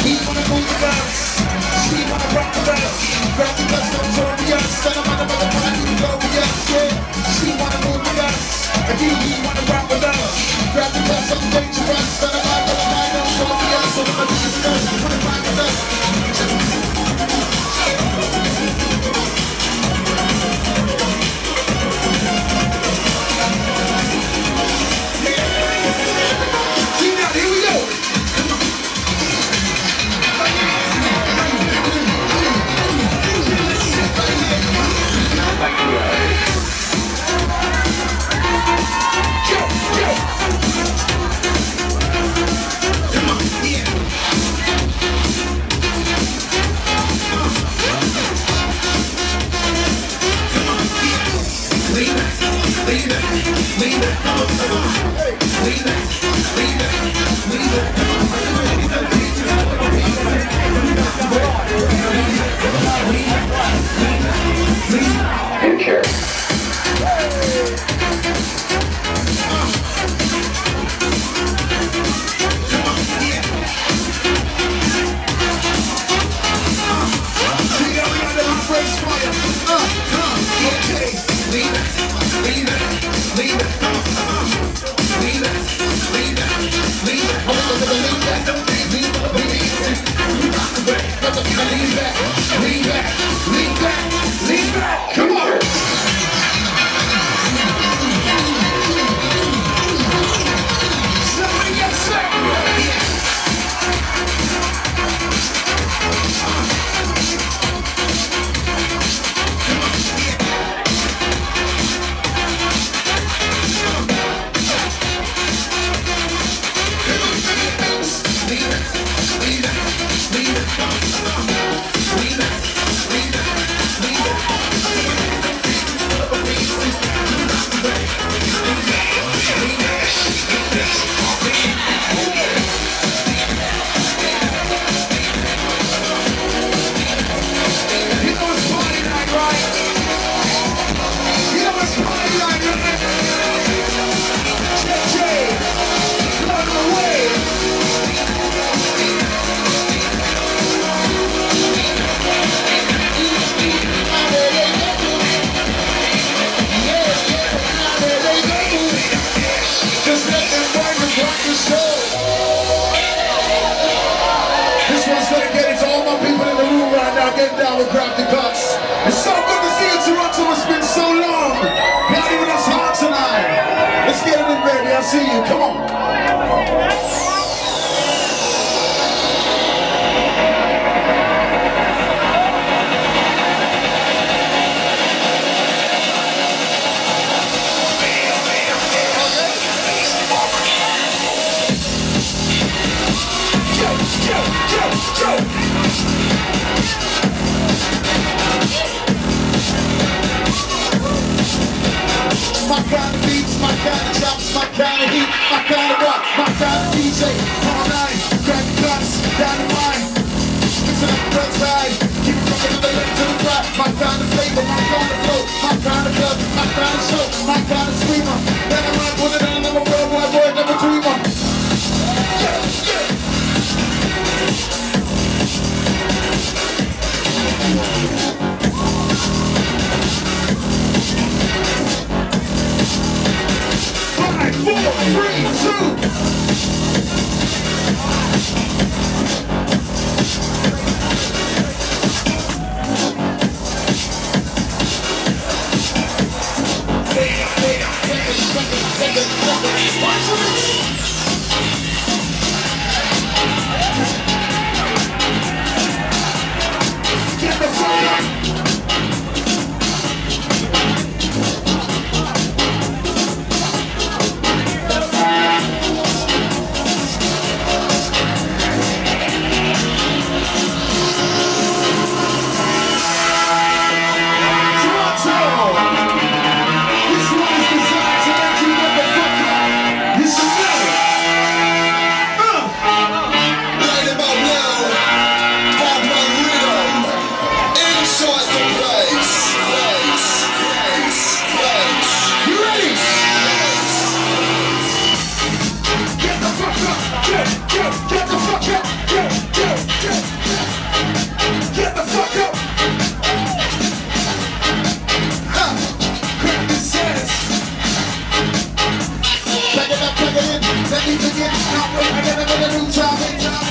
He wanna move the bounce. She wanna rock the bounce. Krafty Kuts, notorious. Tell him I'm the motherfucker, you can go yes, yeah. She wanna move the bounce. And he wanna rock the bounce. Krafty Kuts, I'm dangerous. Tell him I'm the motherfucker, notorious. So I'm gonna do this first. Wanna rock the bounce. Krafty Kuts. It's so good to see you, Toronto. It's been so long. Not even us hard tonight. Let's get it in, baby. I see you. Come on. My kind of beats, my kind of chops, my kind of heat, my kind of rock, my kind of DJ. All night, Krafty Kuts, Dynamite. Mixing up the red side, keep it rocking to the left to the right. My kind of flavor, my kind of flow, my kind of club, my kind of show, my kind of screamer. Then I rap with it and I'm a worldwide boy, never dreamer. Watch this. Can't wait, I get another new topic.